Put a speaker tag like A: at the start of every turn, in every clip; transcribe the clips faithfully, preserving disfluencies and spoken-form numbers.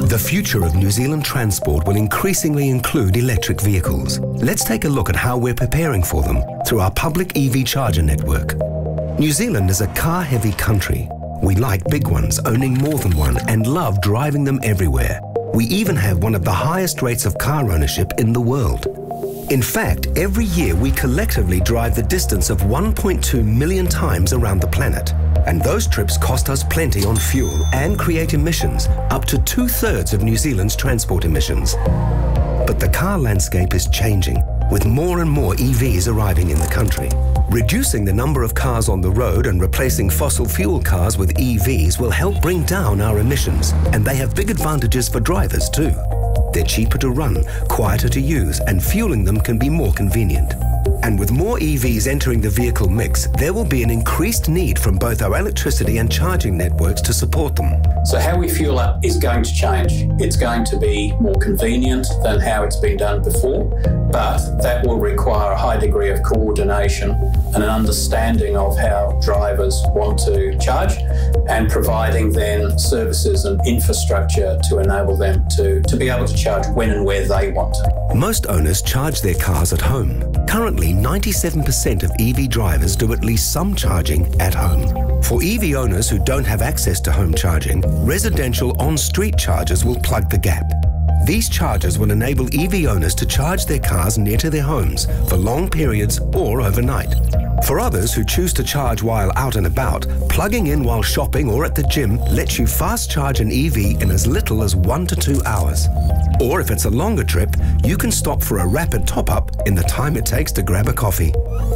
A: The future of New Zealand transport will increasingly include electric vehicles. Let's take a look at how we're preparing for them through our public E V charger network. New Zealand is a car-heavy country. We like big ones, owning more than one, and love driving them everywhere. We even have one of the highest rates of car ownership in the world. In fact, every year we collectively drive the distance of one point two million times around the planet. And those trips cost us plenty on fuel and create emissions, up to two-thirds of New Zealand's transport emissions. But the car landscape is changing, with more and more E Vs arriving in the country. Reducing the number of cars on the road and replacing fossil fuel cars with E Vs will help bring down our emissions, and they have big advantages for drivers too. They're cheaper to run, quieter to use, and fueling them can be more convenient. And with more E Vs entering the vehicle mix, there will be an increased need from both our electricity and charging networks to support them.
B: So how we fuel up is going to change. It's going to be more convenient than how it's been done before, but that will require a high degree of coordination and an understanding of how drivers want to charge, and providing then services and infrastructure to enable them to, to be able to charge when and where they want to.
A: Most owners charge their cars at home. Currently, ninety-seven percent of E V drivers do at least some charging at home. For E V owners who don't have access to home charging, residential on-street chargers will plug the gap. These chargers will enable E V owners to charge their cars near to their homes for long periods or overnight. For others who choose to charge while out and about, plugging in while shopping or at the gym lets you fast charge an E V in as little as one to two hours. Or if it's a longer trip, you can stop for a rapid top-up in the time it takes to grab a coffee.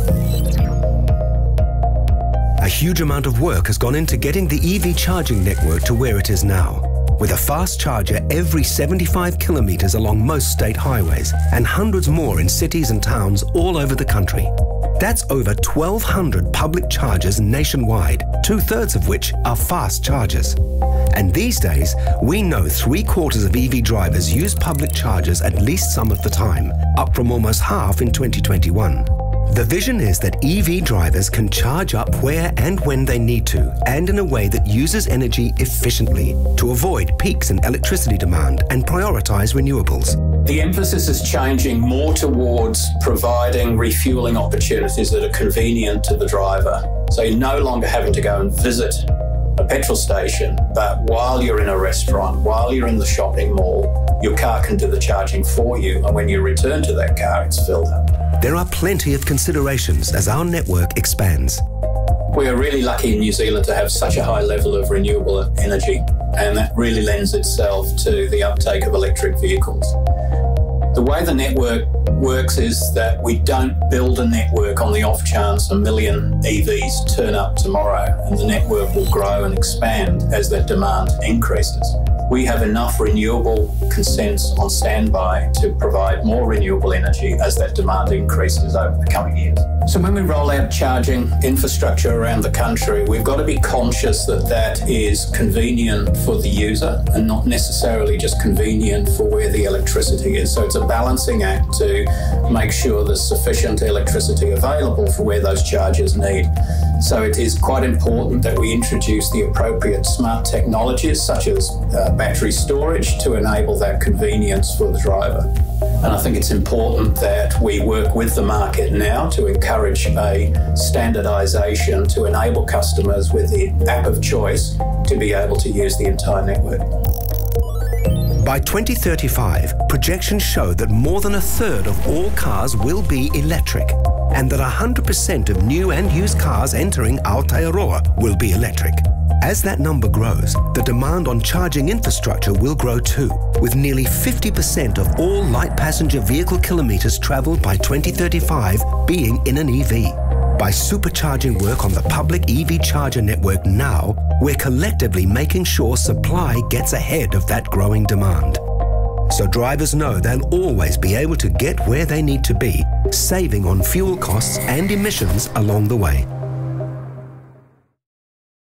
A: A huge amount of work has gone into getting the E V charging network to where it is now, with a fast charger every seventy-five kilometres along most state highways and hundreds more in cities and towns all over the country. That's over twelve hundred public chargers nationwide, two-thirds of which are fast chargers. And these days, we know three-quarters of E V drivers use public chargers at least some of the time, up from almost half in twenty twenty-one. The vision is that E V drivers can charge up where and when they need to, and in a way that uses energy efficiently to avoid peaks in electricity demand and prioritise renewables.
B: The emphasis is changing more towards providing refueling opportunities that are convenient to the driver. So you're no longer having to go and visit a petrol station, but while you're in a restaurant, while you're in the shopping mall, your car can do the charging for you, and when you return to that car, it's filled up.
A: There are plenty of considerations as our network expands.
B: We are really lucky in New Zealand to have such a high level of renewable energy, and that really lends itself to the uptake of electric vehicles. The way the network works is that we don't build a network on the off chance a million E Vs turn up tomorrow, and the network will grow and expand as that demand increases. We have enough renewable consents on standby to provide more renewable energy as that demand increases over the coming years. So when we roll out charging infrastructure around the country, we've got to be conscious that that is convenient for the user and not necessarily just convenient for where the electricity is. So it's a balancing act to make sure there's sufficient electricity available for where those chargers need. So it is quite important that we introduce the appropriate smart technologies such as uh, battery storage to enable that convenience for the driver. And I think it's important that we work with the market now to encourage a standardisation to enable customers with the app of choice to be able to use the entire network.
A: By twenty thirty-five, projections show that more than a third of all cars will be electric, and that one hundred percent of new and used cars entering Aotearoa will be electric. As that number grows, the demand on charging infrastructure will grow too, with nearly fifty percent of all light passenger vehicle kilometres travelled by twenty thirty-five being in an E V. By supercharging work on the public E V charger network now, we're collectively making sure supply gets ahead of that growing demand. So drivers know they'll always be able to get where they need to be, saving on fuel costs and emissions along the way.